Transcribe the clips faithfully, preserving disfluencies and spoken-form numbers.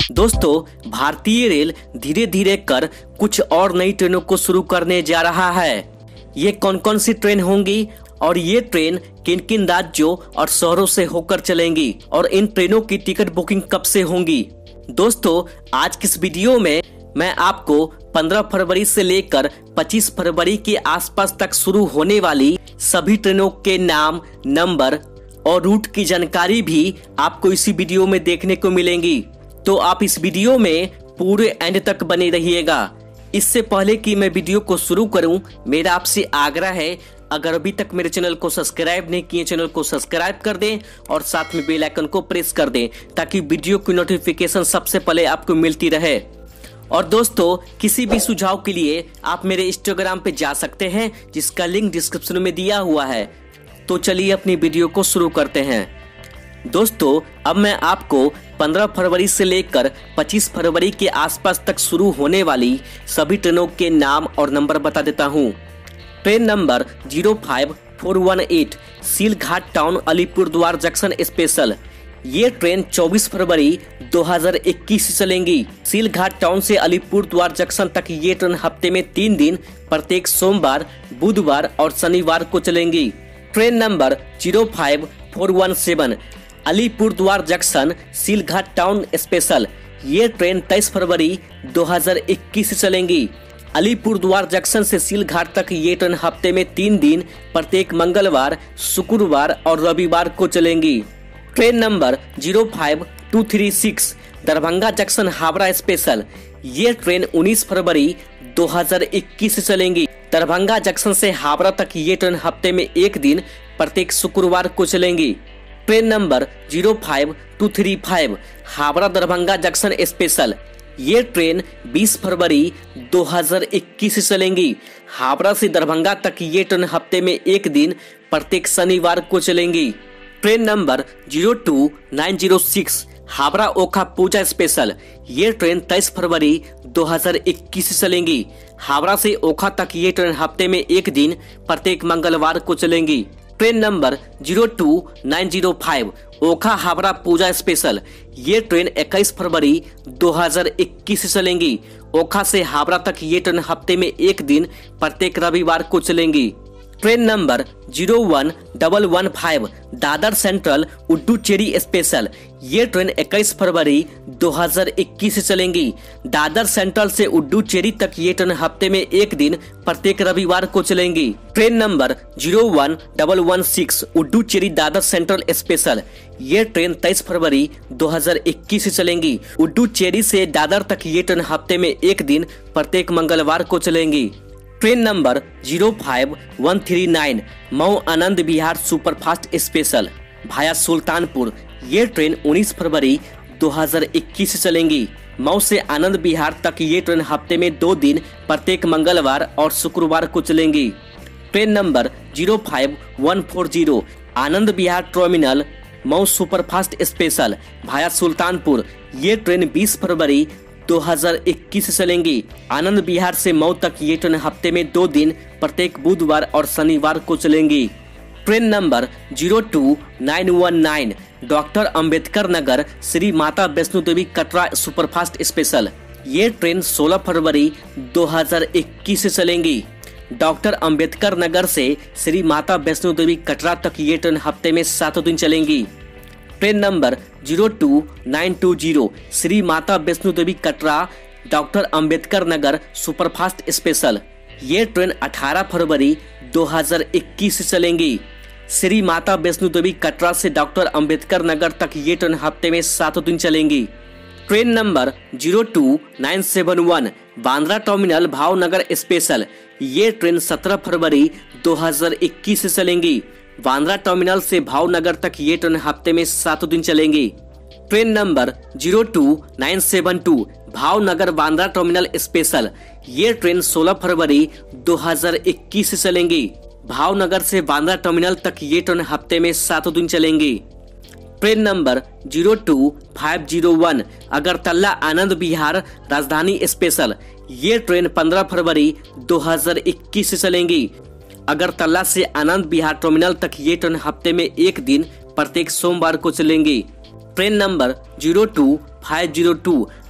दोस्तों, भारतीय रेल धीरे धीरे कर कुछ और नई ट्रेनों को शुरू करने जा रहा है। ये कौन कौन सी ट्रेन होंगी और ये ट्रेन किन किन राज्यों और शहरों से होकर चलेंगी और इन ट्रेनों की टिकट बुकिंग कब से होंगी। दोस्तों, आज की इस वीडियो में मैं आपको पंद्रह फरवरी से लेकर पच्चीस फरवरी के आसपास तक शुरू होने वाली सभी ट्रेनों के नाम, नंबर और रूट की जानकारी भी आपको इसी वीडियो में देखने को मिलेंगी। तो आप इस वीडियो में पूरे एंड तक बने रहिएगा। इससे पहले कि मैं वीडियो को शुरू करूं, मेरा आपसे आग्रह है, अगर अभी तक मेरे चैनल को सब्सक्राइब नहीं किए, चैनल को सब्सक्राइब कर दें और साथ में बेल आइकन को प्रेस कर दें ताकि वीडियो की नोटिफिकेशन सबसे पहले आपको मिलती रहे। और दोस्तों, किसी भी सुझाव के लिए आप मेरे इंस्टाग्राम पे जा सकते हैं, जिसका लिंक डिस्क्रिप्शन में दिया हुआ है। तो चलिए अपनी वीडियो को शुरू करते हैं। दोस्तों, अब मैं आपको पंद्रह फरवरी से लेकर पच्चीस फरवरी के आसपास तक शुरू होने वाली सभी ट्रेनों के नाम और नंबर बता देता हूँ। Train number zero five four one eight Silghat town Alipurduar junction special. ये ट्रेन चौबीस फरवरी दो हज़ार इक्कीस से चलेंगी। सीलघाट टाउन से अलीपुरद्वार जंक्शन तक ये ट्रेन हफ्ते में तीन दिन प्रत्येक सोमवार, बुधवार और शनिवार को चलेंगी। Train number zero five four one seven Alipurduar junction Silghat town special. ये ट्रेन तेईस फरवरी दो हज़ार इक्कीस से चलेंगी। अलीपुरद्वार जंक्शन से सीलघाट तक ये ट्रेन हफ्ते में तीन दिन प्रत्येक मंगलवार, शुक्रवार और रविवार को चलेंगी। Train number zero five two three six Darbhanga junction Howrah special. ये ट्रेन उन्नीस फरवरी दो हज़ार इक्कीस से चलेंगी। दरभंगा जंक्शन से हावड़ा तक ये ट्रेन हफ्ते में एक दिन प्रत्येक शुक्रवार को चलेंगी। Train number zero five two three five Howrah Darbhanga junction special. ये ट्रेन बीस फरवरी दो हज़ार इक्कीस से चलेंगी। हावड़ा से दरभंगा तक ये ट्रेन हफ्ते में एक दिन प्रत्येक शनिवार को चलेंगी। Train number zero two nine zero six Howrah Okha Puja special. ये ट्रेन तेईस फरवरी दो हज़ार इक्कीस से चलेंगी। हावड़ा से ओखा तक ये ट्रेन हफ्ते में एक दिन प्रत्येक मंगलवार को चलेंगी। Train number zero two nine zero five Okha Howrah Puja special. ये ट्रेन इक्कीस फरवरी दो हज़ार इक्कीस से चलेंगी। ओखा से हावड़ा तक ये ट्रेन हफ्ते में एक दिन प्रत्येक रविवार को चलेंगी। Train number zero one double one five Dadar central Puducherry special. ये ट्रेन इक्कीस फरवरी दो हज़ार इक्कीस से चलेंगी। दादर सेंट्रल से उड्डूचेरी तक ये ट्रेन हफ्ते में एक दिन प्रत्येक रविवार को चलेंगी। Train number zero one double one six Puducherry Dadar central special. ये ट्रेन तेईस फरवरी दो हज़ार इक्कीस से चलेंगी। उड्डूचेरी से दादर तक ये ट्रेन हफ्ते में एक दिन प्रत्येक मंगलवार को चलेंगी। Train number zero five one three nine Mau Anand Vihar superfast special भाया सुल्तानपुर। ये ट्रेन उन्नीस फरवरी दो हज़ार इक्कीस से चलेंगी। मऊ से आनंद विहार तक ये ट्रेन हफ्ते में दो दिन प्रत्येक मंगलवार और शुक्रवार को चलेंगी। Train number zero five one four zero Anand Vihar terminal Mau superfast special भाया सुल्तानपुर। ये ट्रेन बीस फरवरी दो हज़ार इक्कीस से चलेंगी। आनंद विहार से मऊ तक ये ट्रेन हफ्ते में दो दिन प्रत्येक बुधवार और शनिवार को चलेंगी। Train number zero two nine one nine doctor Ambedkar Nagar Shri Mata Vaishno Devi Katra superfast special. ये ट्रेन सोलह फरवरी दो हज़ार इक्कीस से चलेंगी। डॉक्टर अंबेडकर नगर से श्री माता वैष्णो देवी कटरा तक ये ट्रेन हफ्ते में सातों दिन चलेंगी। Train number zero two nine two zero Shri Mata Vaishno Devi Katra doctor Ambedkar Nagar superfast special. ये ट्रेन अठारह फरवरी दो हज़ार इक्कीस से चलेंगी। श्री माता वैष्णो देवी कटरा से डॉक्टर अंबेडकर नगर तक ये ट्रेन हफ्ते में सातों दिन चलेंगी। Train number zero two nine seven one Bandra terminal Bhavnagar special. ये ट्रेन सत्रह फरवरी दो हज़ार इक्कीस से चलेंगी। बांद्रा टर्मिनल से भावनगर तक ये ट्रेन हफ्ते में सातों दिन चलेंगी। Train number zero two nine seven two Bhavnagar Bandra terminal special. ये ट्रेन सोलह फरवरी दो हज़ार इक्कीस से चलेंगी। भावनगर से बांद्रा टर्मिनल तक ये ट्रेन हफ्ते में सातों दिन चलेंगी। Train number zero two five zero one Agartala Anand Vihar Rajdhani special. ये ट्रेन पंद्रह फरवरी दो हज़ार इक्कीस से चलेंगी। अगरतला से आनंद विहार टर्मिनल तक ये ट्रेन हफ्ते में एक दिन प्रत्येक सोमवार को चलेंगी। Train number zero two five zero two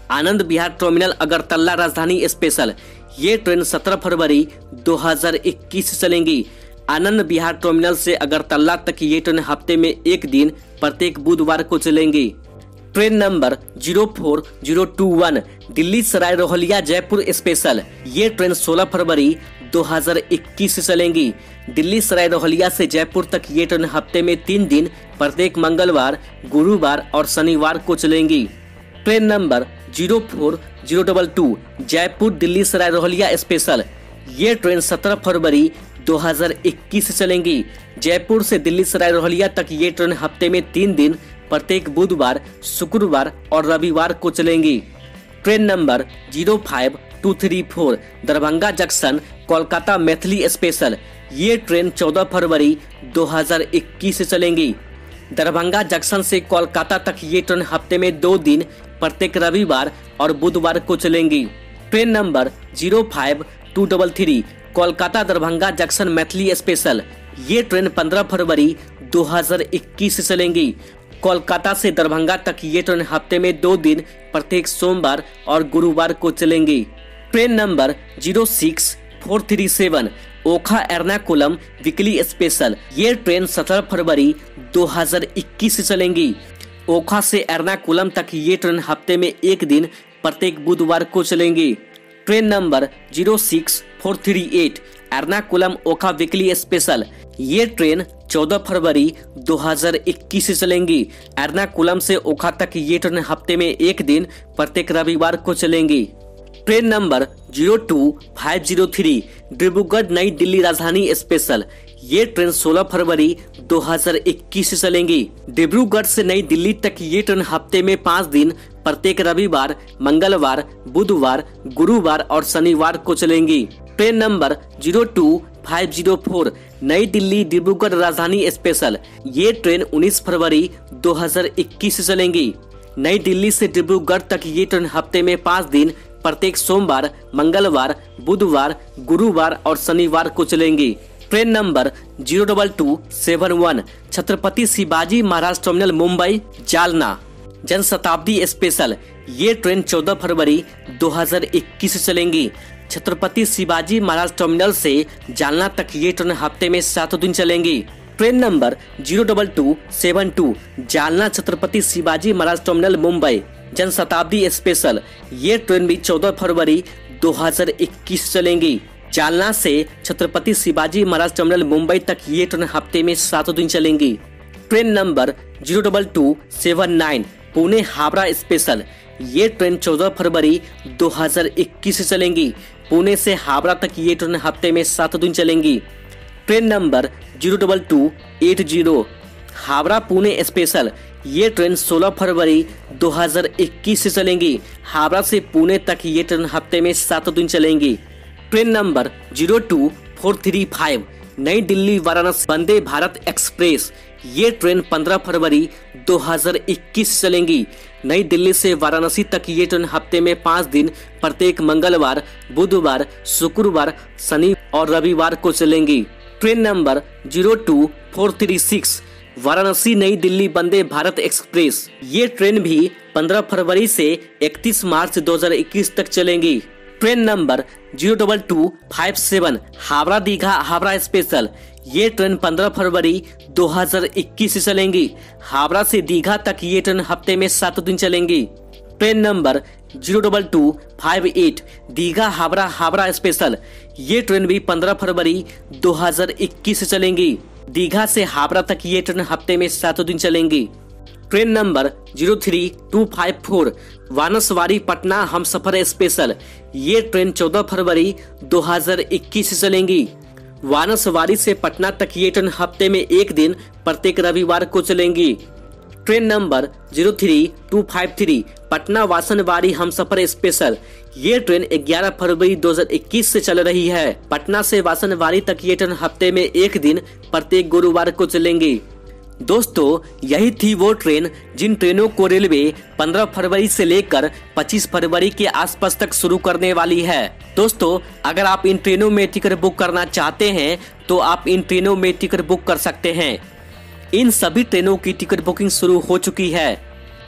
Anand Vihar terminal Agartala Rajdhani special, ये ट्रेन सत्रह फरवरी दो हज़ार इक्कीस से चलेंगी। आनंद विहार टर्मिनल से अगरतला तक ये ट्रेन हफ्ते में एक दिन प्रत्येक बुधवार को चलेंगी। Train number zero four zero two one Delhi Sarai Rohilla Jaipur special, ये ट्रेन सोलह फरवरी दो हज़ार इक्कीस से चलेंगी। दिल्ली सराय रोहिल्ला से जयपुर तक ये ट्रेन हफ्ते में तीन दिन प्रत्येक मंगलवार, गुरुवार और शनिवार को चलेंगी। Train number zero four zero double two Jaipur Delhi Sarai Rohilla special, ये ट्रेन सत्रह फरवरी दो हज़ार इक्कीस से चलेंगी। जयपुर से दिल्ली सराय रोहिल्ला तक ये ट्रेन हफ्ते में तीन दिन प्रत्येक बुधवार, शुक्रवार और रविवार को चलेंगी। Train number zero five two three four Darbhanga junction Kolkata Maithili special, ये ट्रेन चौदह फरवरी दो हज़ार इक्कीस से चलेंगी। दरभंगा जंक्शन से कोलकाता तक ये ट्रेन हफ्ते में दो दिन प्रत्येक रविवार और बुधवार को चलेंगी। Train number zero five two double three Kolkata Darbhanga junction Maithili special, ये ट्रेन पंद्रह फरवरी दो हज़ार इक्कीस से चलेंगी। कोलकाता से दरभंगा तक ये ट्रेन हफ्ते में दो दिन प्रत्येक सोमवार और गुरुवार को चलेंगी। Train number zero six four three seven Okha Ernakulam weekly special, ये ट्रेन सत्रह फरवरी दो हज़ार इक्कीस से चलेंगी। ओखा से एर्नाकुलम तक ये ट्रेन हफ्ते में एक दिन प्रत्येक बुधवार को चलेंगी। Train number zero six four three eight Ernakulam Okha weekly special, ये ट्रेन चौदह फरवरी दो हज़ार इक्कीस से चलेंगी। एर्नाकुलम से ओखा तक ये ट्रेन हफ्ते में एक दिन प्रत्येक रविवार को चलेंगी। Train number zero two five zero three Dibrugarh Nai Delhi राजधानी स्पेशल, ये ट्रेन सोलह फरवरी दो हज़ार इक्कीस से चलेंगी। डिब्रूगढ़ से नई दिल्ली तक ये ट्रेन हफ्ते में पाँच दिन प्रत्येक रविवार, मंगलवार, बुधवार, गुरुवार और शनिवार को चलेंगी। Train number zero two five zero four Nai Delhi Dibrugarh Rajdhani special, ये ट्रेन उन्नीस फरवरी दो हज़ार इक्कीस से चलेंगी। नई दिल्ली से डिब्रूगढ़ तक ये ट्रेन हफ्ते में पाँच दिन प्रत्येक सोमवार, मंगलवार, बुधवार, गुरुवार और शनिवार को चलेंगी। Train number zero double two seven one Chhatrapati Shivaji Maharaj terminal Mumbai Jalna Janshatabdi special, ये ट्रेन चौदह फरवरी दो हज़ार इक्कीस से चलेंगी। छत्रपति शिवाजी महाराज टर्मिनल से जालना तक ये ट्रेन हफ्ते में सात दिन चलेंगी। Train number zero double two seven two Jalna Chhatrapati Shivaji Maharaj terminal Mumbai Janshatabdi special, ये ट्रेन भी चौदह फरवरी दो हज़ार इक्कीस चलेंगी। जालना से छत्रपति शिवाजी महाराज टर्मिनल मुंबई तक ये ट्रेन हफ्ते में सात दिन चलेंगी। Train number zero double two seven nine Pune Howrah special, ये ट्रेन चौदह फरवरी दो हज़ार इक्कीस से चलेंगी। पुणे से हावड़ा तक ये ट्रेन हफ्ते में सात दिन चलेंगी। Train number zero double two eight zero Howrah Pune special, ये ट्रेन सोलह फरवरी दो हज़ार इक्कीस से चलेंगी। हावड़ा से पुणे तक ये ट्रेन हफ्ते में सात दिन चलेंगी। Train number zero two four three five Nai Delhi Varanasi Vande Bharat express, ये ट्रेन पंद्रह फरवरी दो हज़ार इक्कीस चलेंगी। नई दिल्ली से वाराणसी तक ये ट्रेन हफ्ते में पाँच दिन प्रत्येक मंगलवार, बुधवार, शुक्रवार, शनि और रविवार को चलेंगी। Train number zero two four three six Varanasi Nai Delhi Vande Bharat express, ये ट्रेन भी पंद्रह फरवरी से इकतीस मार्च दो हज़ार इक्कीस तक चलेंगी। Train number zero double two five seven Howrah Digha Howrah special, ये ट्रेन पंद्रह फरवरी दो हज़ार इक्कीस से चलेंगी। हावड़ा से दीघा तक ये ट्रेन हफ्ते में सात दिन चलेंगी। Train number zero double two five eight Digha Howrah Howrah special, ये ट्रेन भी पंद्रह फरवरी दो हज़ार इक्कीस से चलेंगी। दीघा से हावड़ा तक ये ट्रेन हफ्ते में सात दिन चलेंगी। Train number zero three two five four Banaswadi Patna Humsafar special, ये ट्रेन चौदह फरवरी दो हज़ार इक्कीस से चलेंगी। वानसवाड़ी से पटना तक ये ट्रेन हफ्ते में एक दिन प्रत्येक रविवार को चलेंगी। Train number zero three two five three Patna वासनवाड़ी हमसफर स्पेशल, ये ट्रेन ग्यारह फरवरी दो हज़ार इक्कीस से चल रही है। पटना से वासनवाड़ी तक ये ट्रेन हफ्ते में एक दिन प्रत्येक गुरुवार को चलेंगी। दोस्तों, यही थी वो ट्रेन जिन ट्रेनों को रेलवे पंद्रह फरवरी से लेकर पच्चीस फरवरी के आसपास तक शुरू करने वाली है। दोस्तों, अगर आप इन ट्रेनों में टिकट बुक करना चाहते हैं तो आप इन ट्रेनों में टिकट बुक कर सकते हैं। इन सभी ट्रेनों की टिकट बुकिंग शुरू हो चुकी है।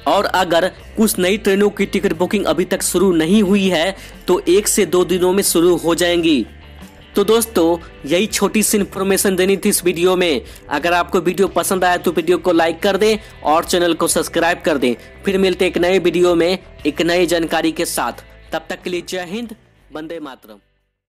और अगर कुछ नई ट्रेनों की टिकट बुकिंग अभी तक शुरू नहीं हुई है तो एक से दो दिनों में शुरू हो जाएंगी। तो दोस्तों यही छोटी सी इन्फॉर्मेशन देनी थी इस वीडियो में। अगर आपको वीडियो पसंद आया तो वीडियो को लाइक कर दें और चैनल को सब्सक्राइब कर दें। फिर मिलते एक नए वीडियो में एक नई जानकारी के साथ। तब तक के लिए जय हिंद, वंदे मातरम।